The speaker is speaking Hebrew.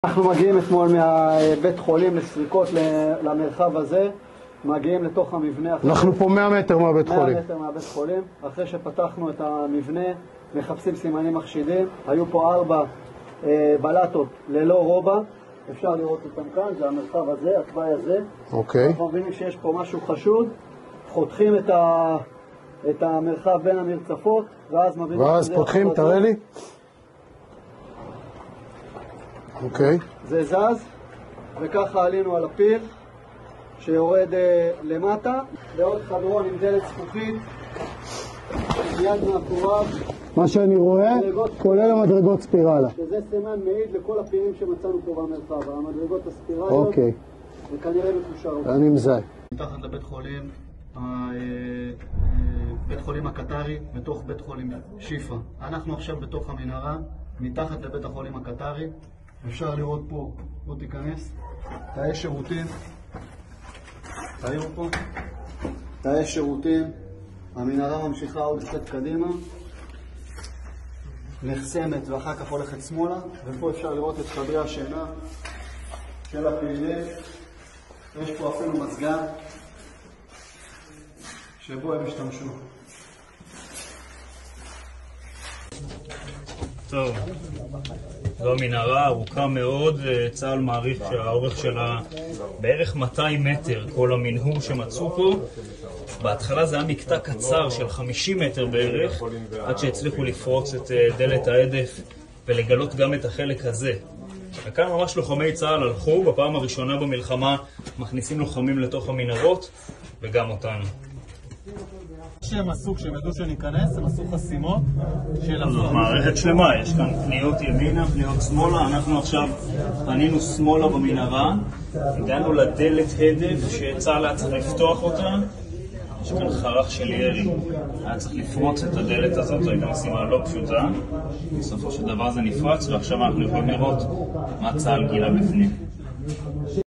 אנחנו מגיעים אתמול מהבית חולים לסריקות למרחב הזה, מגיעים לתוך המבנה. אנחנו פה 100 מטר מהבית חולים. 100 מטר מהבית חולים. אחרי שפתחנו את המבנה, מחפשים סימנים מחשידים. היו פה 4 בלטות ללא רובה. אפשר לראות אותם כאן, זה המרחב הזה, התוואי הזה. אוקיי. אנחנו מבינים שיש פה משהו חשוד. חותכים את המרחב בין המרצפות, ואז פותחים, תראה לי. אוקיי. זה זז, וככה עלינו על הפיל שיורד למטה, לעוד חדרון עם דלת זכוכית, מיד מאחוריו. מה שאני רואה, כולל המדרגות ספירלה. שזה סימן מעיד לכל הפילים שמצאנו פה במרחב, המדרגות הספירליות. אוקיי. וכנראה מקושר. אני מזהה. מתחת לבית חולים, בית חולים הקטרי, בתוך בית חולים שיפה. אנחנו עכשיו בתוך המנהרה, מתחת לבית החולים הקטרי. אפשר לראות פה, בוא תיכנס, תאי שירותים, תאירו פה, תאי שירותים, המנהרה ממשיכה עוד קצת קדימה, נחסמת ואחר כך הולכת שמאלה, ופה אפשר לראות את חדרי השינה של הפעילים, יש פה אפילו מזגן שבו הם השתמשו. טוב, זו מנהרה ארוכה מאוד, צה"ל מעריך שהאורך שלה בערך 200 מטר, כל המנהור שמצאו פה. בהתחלה זה היה מקטע קצר של 50 מטר בערך, עד שהצליחו לפרוץ את דלת העדף ולגלות גם את החלק הזה. וכאן ממש לוחמי צה"ל הלכו, בפעם הראשונה במלחמה מכניסים לוחמים לתוך המנהרות, וגם אותנו. שהם עשו, כשהם ידעו שניכנס, הם עשו חסימות של זו מערכת שלמה, יש כאן פניות ימינה, פניות שמאלה. אנחנו עכשיו פנינו שמאלה במנהרה, הגענו לדלת הדף שצה"ל היה צריך לפתוח אותה. יש כאן חרך של ירי, היה צריך לפרוץ את הדלת הזאת, זו הייתה משימה לא פשוטה. בסופו של דבר זה נפרץ, ועכשיו אנחנו יכולים לראות מה צה"ל גילה בפנים.